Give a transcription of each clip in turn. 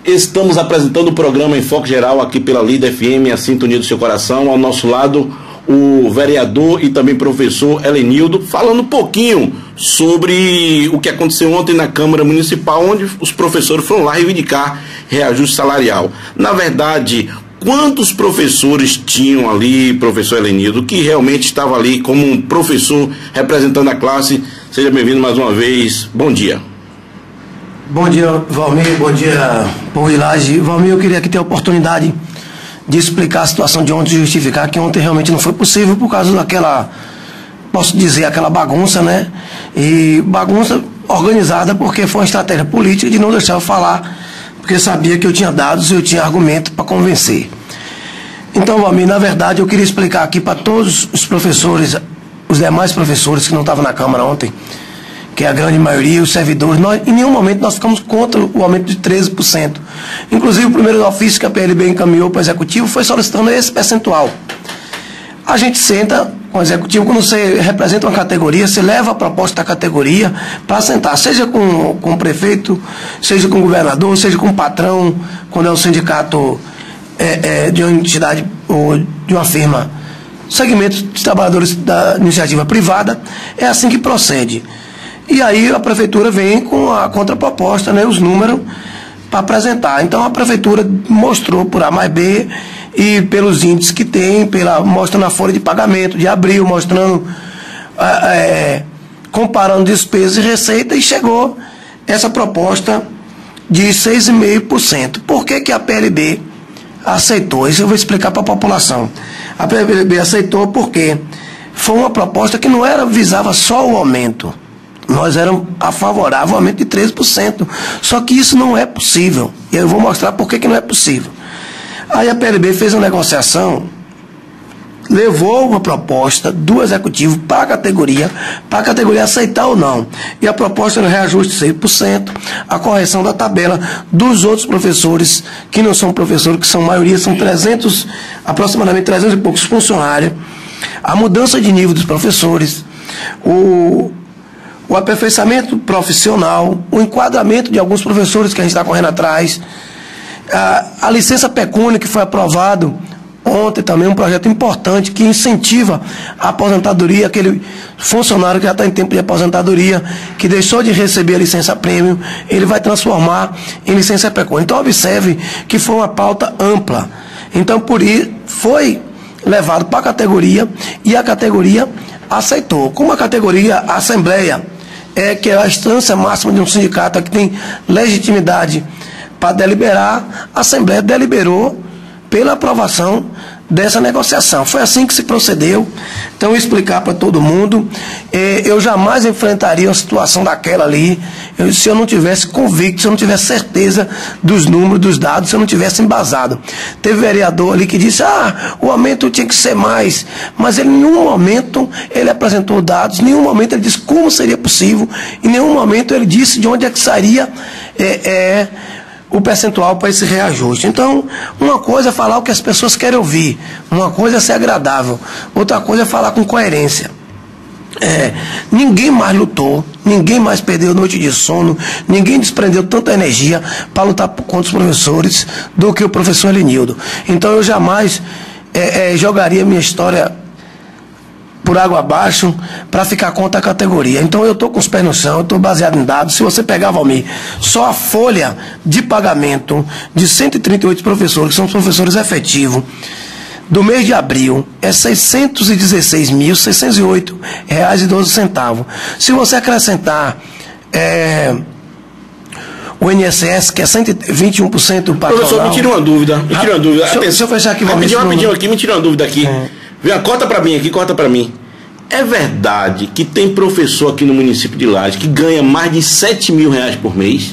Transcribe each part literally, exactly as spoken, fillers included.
Estamos apresentando o programa Enfoque Geral aqui pela Lida F M, a sintonia do seu coração. Ao nosso lado, o vereador e também professor Helenildo, falando um pouquinho sobre o que aconteceu ontem na Câmara Municipal, onde os professores foram lá reivindicar reajuste salarial. Na verdade, quantos professores tinham ali, professor Helenildo, que realmente estava ali como um professor representando a classe? Seja bem-vindo mais uma vez. Bom dia. Bom dia, Valmir. Bom dia, povo de Laje. Valmir, eu queria aqui ter a oportunidade de explicar a situação de ontem, justificar que ontem realmente não foi possível por causa daquela, posso dizer, aquela bagunça, né? E bagunça organizada porque foi uma estratégia política de não deixar eu falar, porque sabia que eu tinha dados e eu tinha argumento para convencer. Então, Valmir, na verdade, eu queria explicar aqui para todos os professores, os demais professores que não estavam na Câmara ontem, que é a grande maioria, os servidores, nós, em nenhum momento nós ficamos contra o aumento de treze por cento. Inclusive, o primeiro ofício que a P L B encaminhou para o Executivo foi solicitando esse percentual. A gente senta com o Executivo, quando você representa uma categoria, você leva a proposta da categoria para sentar, seja com, com o prefeito, seja com o governador, seja com o patrão, quando é um sindicato é, é, de uma entidade ou de uma firma, segmentos de trabalhadores da iniciativa privada, é assim que procede. E aí a prefeitura vem com a contraproposta, né, os números, para apresentar. Então a prefeitura mostrou por A mais B e pelos índices que tem, pela, mostrando a folha de pagamento de abril, mostrando, é, comparando despesas e receita, e chegou essa proposta de seis vírgula cinco por cento. Por que que a P L B aceitou? Isso eu vou explicar para a população. A P L B aceitou porque foi uma proposta que não era, visava só o aumento. Nós éramos a favorável ao aumento de treze por cento. Só que isso não é possível. E eu vou mostrar por que que não é possível. Aí a P L B fez uma negociação, levou uma proposta do Executivo para a categoria, para a categoria aceitar ou não. E a proposta era reajuste de seis por cento, a correção da tabela dos outros professores, que não são professores, que são maioria, são trezentos, aproximadamente trezentos e poucos funcionários, a mudança de nível dos professores, o... o aperfeiçoamento profissional, o enquadramento de alguns professores que a gente está correndo atrás, a, a licença pecúnia que foi aprovado ontem também, um projeto importante que incentiva a aposentadoria, aquele funcionário que já está em tempo de aposentadoria, que deixou de receber a licença prêmio, ele vai transformar em licença pecúnia. Então observe que foi uma pauta ampla. Então por isso foi levado para a categoria e a categoria aceitou. Como a categoria, a Assembleia, é que é a instância máxima de um sindicato que tem legitimidade para deliberar, a Assembleia deliberou pela aprovação dessa negociação. Foi assim que se procedeu. Então, eu explicar para todo mundo, eh, eu jamais enfrentaria uma situação daquela ali, eu, se eu não tivesse convicto, se eu não tivesse certeza dos números, dos dados, se eu não tivesse embasado. Teve vereador ali que disse, ah, o aumento tinha que ser mais, mas ele, em nenhum momento ele apresentou dados, em nenhum momento ele disse como seria possível, em nenhum momento ele disse de onde é que sairia é, é, o percentual para esse reajuste. Então, uma coisa é falar o que as pessoas querem ouvir, uma coisa é ser agradável, outra coisa é falar com coerência. É, ninguém mais lutou, ninguém mais perdeu noite de sono, ninguém desprendeu tanta energia para lutar contra os professores do que o professor Helenildo. Então eu jamais é, é, jogaria minha história por água abaixo para ficar contra a categoria. Então eu estou com os pés no chão, eu estou baseado em dados. Se você pegar, Valmir, só a folha de pagamento de cento e trinta e oito professores, que são os professores efetivos, do mês de abril, é seiscentos e dezesseis mil, seiscentos e oito reais e doze centavos. Se você acrescentar é, o I N S S, que é cento e vinte e um por cento patronal... Professor, me tira uma dúvida, me tira uma dúvida. Deixa, deixa eu fechar aqui, Valmir. Rapidinho, rapidinho aqui, me tira uma dúvida aqui. É. Vem, corta para mim aqui, corta para mim. É verdade que tem professor aqui no município de Laje que ganha mais de sete mil reais por mês?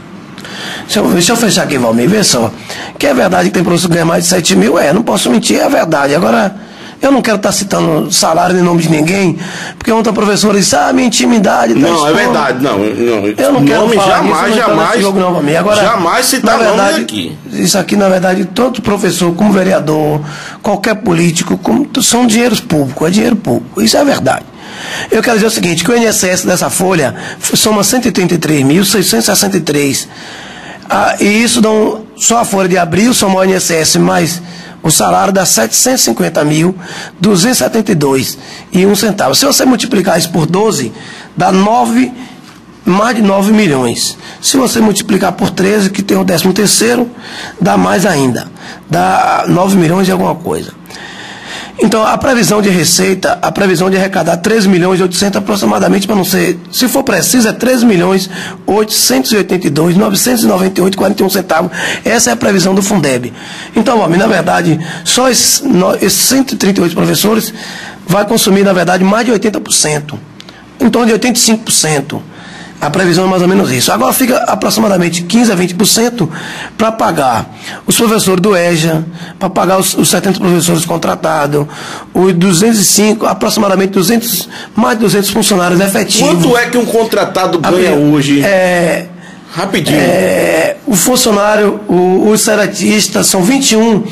Deixa eu, deixa eu fechar aqui, Valmir, vê só. Que é verdade que tem professor que ganha mais de sete mil? É, não posso mentir, é verdade. Agora, eu não quero estar citando salário em nome de ninguém, porque ontem a professora disse, ah, minha intimidade... Tá não, expondo. É verdade, não. não eu não quero nome falar jamais, isso, jamais, jogo, não, Valmir. Agora, jamais citar verdade, nome aqui. Isso aqui, na verdade, tanto professor como vereador, qualquer político, como, são dinheiros públicos, é dinheiro público, isso é verdade. Eu quero dizer o seguinte, que o I N S S dessa folha soma cento e trinta e três mil, seiscentos e sessenta e três. Ah, e isso dá um, só a folha de abril, somar o I N S S mais o salário dá setecentos e cinquenta mil, duzentos e setenta e dois e um centavo. Se você multiplicar isso por doze, dá nove, mais de nove milhões. Se você multiplicar por treze, que tem o décimo terceiro, dá mais ainda. Dá nove milhões e alguma coisa. Então, a previsão de receita, a previsão de arrecadar treze milhões e oitocentos aproximadamente, para não ser, se for preciso, é treze milhões oitocentos e oitenta e dois mil novecentos e noventa e oito reais e quarenta e um centavos. Essa é a previsão do Fundeb. Então, homem, na verdade, só esses, esses cento e trinta e oito professores vai consumir, na verdade, mais de oitenta por cento. Em torno de oitenta e cinco por cento. A previsão é mais ou menos isso. Agora fica aproximadamente quinze a vinte por cento para pagar os professores do E J A, para pagar os, os setenta professores contratados, os duzentos e cinco, aproximadamente duzentos, mais de duzentos funcionários efetivos. Quanto é que um contratado ganha a, hoje? É, Rapidinho. É, o funcionário, o, os seletistas, são vinte e um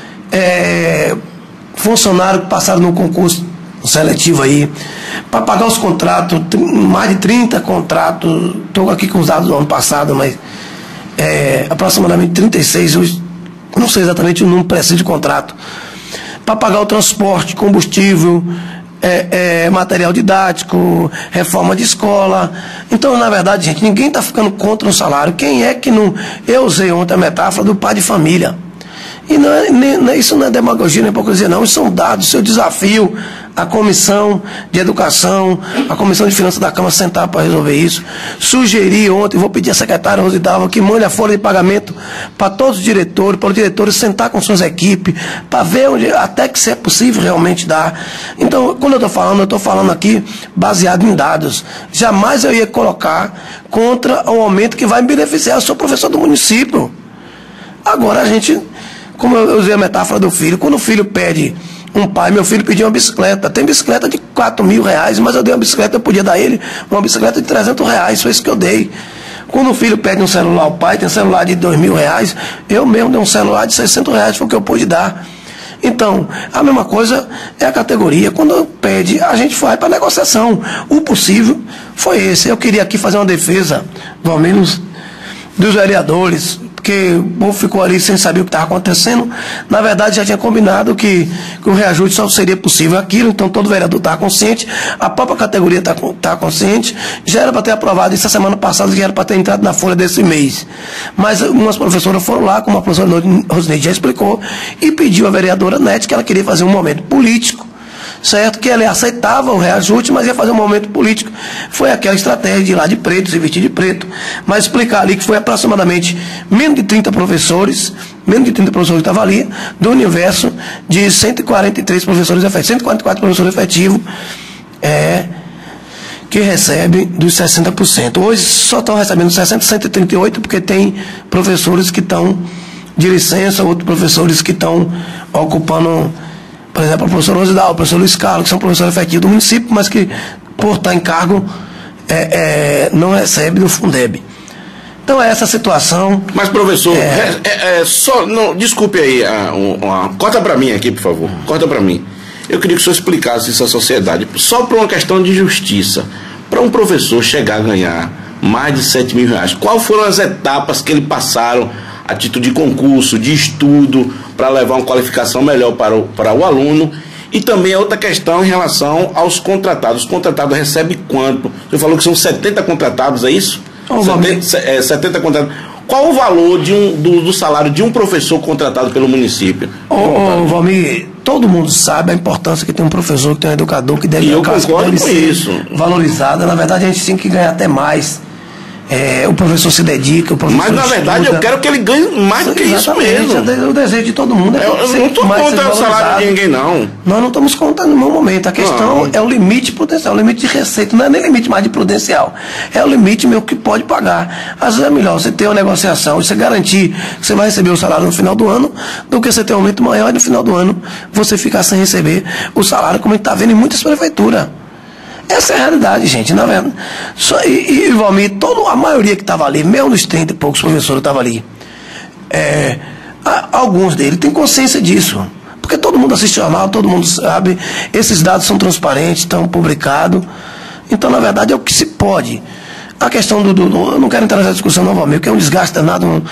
é, funcionários que passaram no concurso seletivo aí, para pagar os contratos, mais de trinta contratos, estou aqui com os dados do ano passado, mas é, aproximadamente trinta e seis, hoje, não sei exatamente o número preciso de contrato, para pagar o transporte, combustível, é, é, material didático, reforma de escola. Então, na verdade, gente, ninguém está ficando contra o salário. Quem é que não... Eu usei ontem a metáfora do pai de família. E não é, nem, isso não é demagogia, nem hipocrisia, não. Isso são dados. Seu desafio, a comissão de educação, a comissão de finanças da Câmara sentar para resolver isso. Sugeri ontem, vou pedir à secretária Rosidalva que mande a folha de pagamento para todos os diretores, para os diretores sentar com suas equipes, para ver onde, até que se é possível realmente dar. Então, quando eu estou falando, eu estou falando aqui baseado em dados. Jamais eu ia colocar contra o aumento que vai me beneficiar. Eu sou professor do município. Agora a gente... Como eu usei a metáfora do filho, quando o filho pede um pai, meu filho pediu uma bicicleta, tem bicicleta de quatro mil reais, mas eu dei uma bicicleta, eu podia dar a ele uma bicicleta de trezentos reais, foi isso que eu dei. Quando o filho pede um celular ao pai, tem um celular de dois mil reais, eu mesmo dei um celular de seiscentos reais, foi o que eu pude dar. Então, a mesma coisa é a categoria. Quando pede, a gente vai para negociação. O possível foi esse. Eu queria aqui fazer uma defesa, pelo menos, dos vereadores, porque o povo ficou ali sem saber o que estava acontecendo. Na verdade, já tinha combinado que, que o reajuste só seria possível aquilo, então todo vereador estava consciente, a própria categoria está tá consciente, já era para ter aprovado isso a semana passada, já era para ter entrado na folha desse mês. Mas umas professoras foram lá, como a professora Rosineide já explicou, e pediu à vereadora Nete que ela queria fazer um momento político, certo? Que ela aceitava o reajuste, mas ia fazer um momento político. Foi aquela estratégia de ir lá de preto, se vestir de preto, mas explicar ali que foi aproximadamente menos de trinta professores, menos de trinta professores que estavam ali, do universo de cento e quarenta e três professores efetivos, cento e quarenta e quatro professores efetivos, é, que recebem dos sessenta por cento. Hoje só estão recebendo sessenta, cento e trinta e oito, porque tem professores que estão de licença, outros professores que estão ocupando... Por exemplo, o professor Rosidal, o professor Luiz Carlos, que são professores efetivos do município, mas que, por estar em cargo, é, é, não recebe do Fundeb. Então, é essa situação. Mas, professor, é, é, é, só, não, desculpe aí, a, a, a, corta para mim aqui, por favor, corta para mim. Eu queria que o senhor explicasse isso à sociedade, só por uma questão de justiça. Para um professor chegar a ganhar mais de sete mil reais, quais foram as etapas que ele passaram, a título de concurso, de estudo, para levar uma qualificação melhor para o, para o aluno? E também a outra questão em relação aos contratados. Os contratados recebem quanto? Você falou que são setenta contratados, é isso? Oh, setenta, é, setenta contratados. Qual o valor de um, do, do salário de um professor contratado pelo município? Ô, oh, Valmir, todo mundo sabe a importância que tem um professor, que tem um educador, que deve, e eu concordo deve com ser isso. valorizada. Na verdade, a gente tem que ganhar até mais. É, o professor se dedica, o professor Mas, na verdade, estuda. Eu quero que ele ganhe mais do que isso mesmo. O desejo de todo mundo é eu, eu não estou contando o salário de ninguém, não. Nós não estamos contando no momento. A questão não. é o limite prudencial, o limite de receita. Não é nem limite mais de prudencial. É o limite meu que pode pagar. Às vezes é melhor você ter uma negociação e você garantir que você vai receber o salário no final do ano, do que você ter um aumento maior e no final do ano você ficar sem receber o salário, como a gente está vendo em muitas prefeituras. Essa é a realidade, gente, na verdade. Só, e, e Valmir, toda a maioria que estava ali, mesmo dos trinta e poucos professores que estavam ali, é, a, alguns deles têm consciência disso. Porque todo mundo assiste jornal, todo mundo sabe, esses dados são transparentes, estão publicados. Então, na verdade, é o que se pode. A questão do... do eu não quero entrar nessa discussão novamente, porque é um desgaste danado.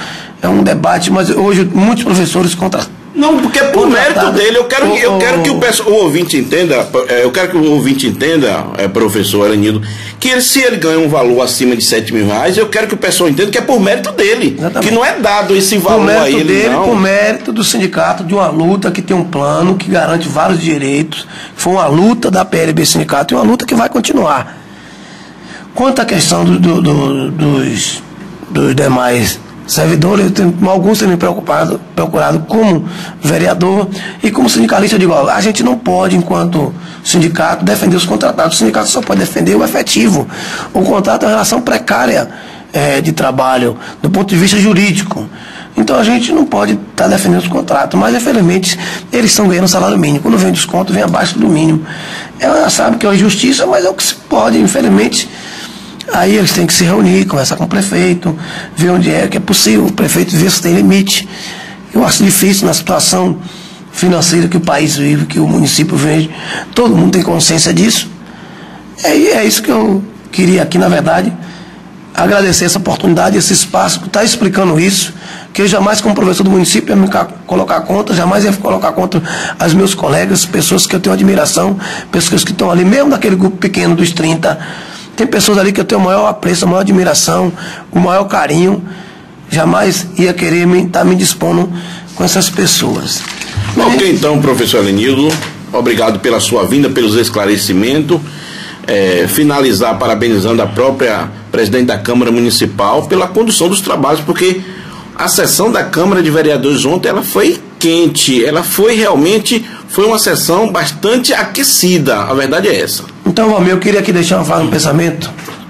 é um debate, mas hoje muitos professores contra. Não, porque é por mérito dele. Eu quero, eu quero que o, o ouvinte entenda, eu quero que o ouvinte entenda, é, professor Elenildo, que ele, se ele ganha um valor acima de sete mil reais, eu quero que o pessoal entenda que é por mérito dele. Exatamente. Que não é dado esse valor a ele, dele, não. Por mérito do sindicato, de uma luta que tem um plano, que garante vários direitos. Foi uma luta da P L B Sindicato e uma luta que vai continuar. Quanto à questão do, do, do, dos, dos demais servidores, eu tenho, alguns têm me preocupado, procurado como vereador e como sindicalista. Eu digo, ó, a gente não pode, enquanto sindicato, defender os contratados. O sindicato só pode defender o efetivo. O contrato é uma relação precária é, de trabalho, do ponto de vista jurídico. Então a gente não pode estar tá defendendo os contratos, mas infelizmente eles estão ganhando salário mínimo. Quando vem desconto, vem abaixo do mínimo. Ela sabe que é uma injustiça, mas é o que se pode, infelizmente. Aí eles têm que se reunir, conversar com o prefeito, ver onde é que é possível. O prefeito vê se tem limite. Eu acho difícil na situação financeira que o país vive, que o município vive. Todo mundo tem consciência disso. É, é isso que eu queria aqui, na verdade, agradecer essa oportunidade, esse espaço, por estar explicando isso, que eu jamais, como professor do município, ia me colocar contra, jamais ia colocar contra os meus colegas, pessoas que eu tenho admiração, pessoas que estão ali, mesmo daquele grupo pequeno dos trinta. Tem pessoas ali que eu tenho o maior apreço, a maior admiração, o maior carinho. Jamais ia querer me, estar me dispondo com essas pessoas. Ok, então, professor Elenildo, obrigado pela sua vinda, pelos esclarecimentos. É, finalizar parabenizando a própria presidente da Câmara Municipal pela condução dos trabalhos, porque a sessão da Câmara de Vereadores ontem ela foi quente, ela foi realmente, foi uma sessão bastante aquecida, a verdade é essa. Então, Valmir, eu queria aqui deixar uma fala, um pensamento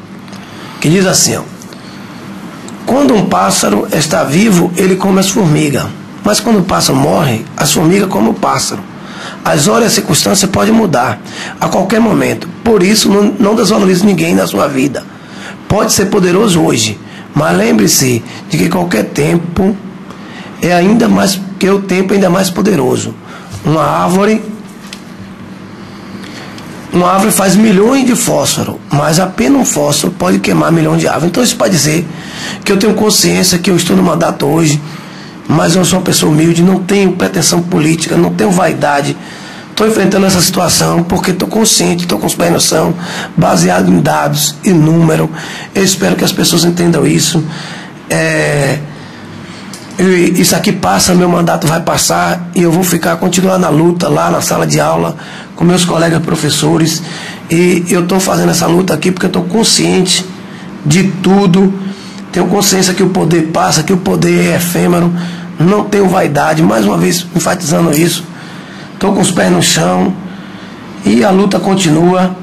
que diz assim, ó, quando um pássaro está vivo, ele come as formigas, mas quando o pássaro morre, as formigas comem o pássaro. As horas e as circunstâncias podem mudar a qualquer momento, por isso não, não desvalorize ninguém na sua vida. Pode ser poderoso hoje, mas lembre-se de que qualquer tempo é ainda mais, que o tempo é ainda mais poderoso. Uma árvore Uma árvore faz milhões de fósforo, mas apenas um fósforo pode queimar milhões de árvores. Então isso pode dizer que eu tenho consciência que eu estou no mandato hoje, mas eu sou uma pessoa humilde, não tenho pretensão política, não tenho vaidade. Estou enfrentando essa situação porque estou consciente, estou com os pés no chão, baseado em dados e número. Eu espero que as pessoas entendam isso. É... Isso aqui passa, meu mandato vai passar e eu vou ficar, continuar na luta lá na sala de aula com meus colegas professores, e eu estou fazendo essa luta aqui porque eu estou consciente de tudo, tenho consciência que o poder passa, que o poder é efêmero, não tenho vaidade, mais uma vez enfatizando isso, estou com os pés no chão e a luta continua.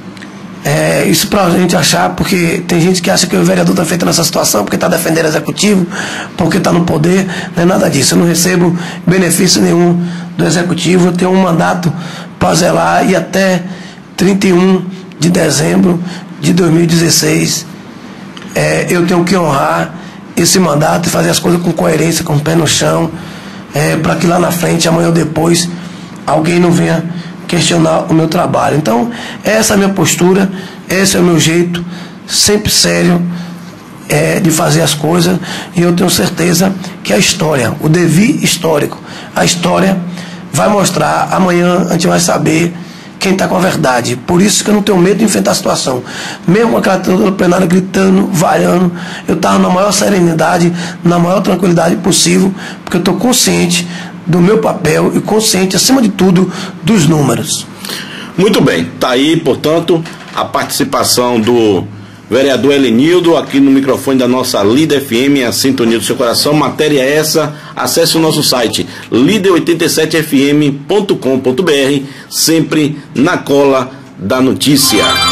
É, isso para a gente achar, porque tem gente que acha que o vereador está feito nessa situação porque está defendendo o executivo, porque está no poder. Não é nada disso, eu não recebo benefício nenhum do executivo, eu tenho um mandato para zelar e até trinta e um de dezembro de dois mil e dezesseis é, eu tenho que honrar esse mandato e fazer as coisas com coerência, com o pé no chão, é, para que lá na frente, amanhã ou depois, alguém não venha questionar o meu trabalho. Então, essa é a minha postura, esse é o meu jeito, sempre sério, é, de fazer as coisas, e eu tenho certeza que a história, o devir histórico, a história vai mostrar, amanhã a gente vai saber quem está com a verdade. Por isso que eu não tenho medo de enfrentar a situação. Mesmo com aquela tribuna plenária gritando, vaiando, eu estava na maior serenidade, na maior tranquilidade possível, porque eu estou consciente do meu papel e consciente, acima de tudo, dos números. Muito bem, está aí, portanto, a participação do vereador Elenildo aqui no microfone da nossa Líder F M, a sintonia do seu coração. Matéria essa, acesse o nosso site líder oitenta e sete f m ponto com ponto b r, sempre na cola da notícia.